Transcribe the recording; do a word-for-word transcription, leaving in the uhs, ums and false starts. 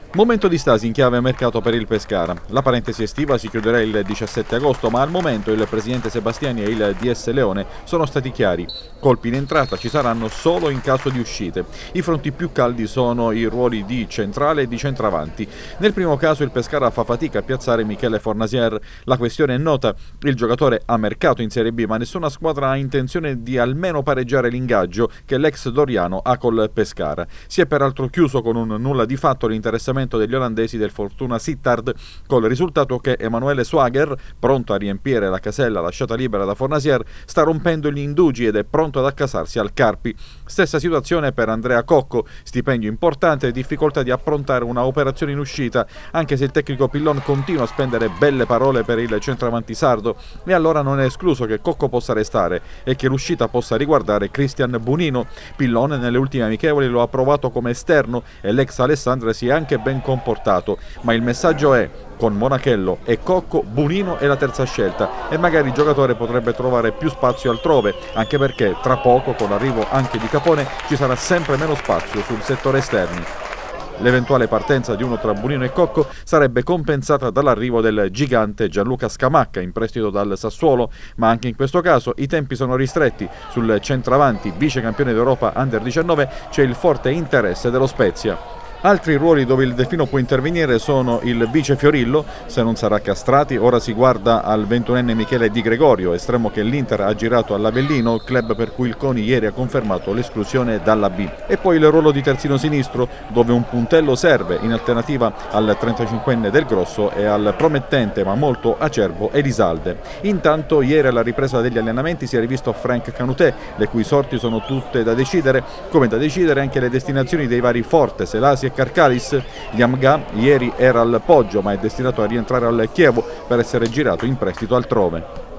Momento di stasi in chiave mercato per il Pescara. La parentesi estiva si chiuderà il diciassette agosto, ma al momento il presidente Sebastiani e il D S Leone sono stati chiari. Colpi in entrata ci saranno solo in caso di uscite. I fronti più caldi sono i ruoli di centrale e di centravanti. Nel primo caso il Pescara fa fatica a piazzare Michele Fornasier. La questione è nota: il giocatore ha mercato in Serie B, ma nessuna squadra ha intenzione di almeno pareggiare l'ingaggio che l'ex Doriano ha col Pescara. Si è peraltro chiuso con un nulla di fatto l'interessamento degli olandesi del Fortuna Sittard, col risultato che Emanuele Swager, pronto a riempire la casella lasciata libera da Fornasier, sta rompendo gli indugi ed è pronto ad accasarsi al Carpi. Stessa situazione per Andrea Cocco, stipendio importante e difficoltà di approntare una operazione in uscita, anche se il tecnico Pillon continua a spendere belle parole per il centravanti sardo, e allora non è escluso che Cocco possa restare e che l'uscita possa riguardare Cristian Bunino. Pillon nelle ultime amichevoli lo ha provato come esterno e l'ex Alessandria si è anche ben comportato, ma il messaggio è: con Monachello e Cocco, Bunino è la terza scelta e magari il giocatore potrebbe trovare più spazio altrove, anche perché tra poco, con l'arrivo anche di Capone, ci sarà sempre meno spazio sul settore esterni. L'eventuale partenza di uno tra Bunino e Cocco sarebbe compensata dall'arrivo del gigante Gianluca Scamacca in prestito dal Sassuolo, ma anche in questo caso i tempi sono ristretti. Sul centravanti, vice campione d'Europa under diciannove, c'è il forte interesse dello Spezia. Altri ruoli dove il Delfino può intervenire sono il vice Fiorillo, se non sarà Castrati. Ora si guarda al ventunenne Michele Di Gregorio, estremo che l'Inter ha girato all'Avellino, club per cui il CONI ieri ha confermato l'esclusione dalla B. E poi il ruolo di terzino sinistro, dove un puntello serve in alternativa al trentacinquenne Del Grosso e al promettente ma molto acerbo Elisalde. Intanto ieri alla ripresa degli allenamenti si è rivisto Frank Canutè, le cui sorti sono tutte da decidere, come da decidere anche le destinazioni dei vari Forte, Selasi e Carcalis. Yamga ieri era al Poggio ma è destinato a rientrare al Chievo per essere girato in prestito altrove.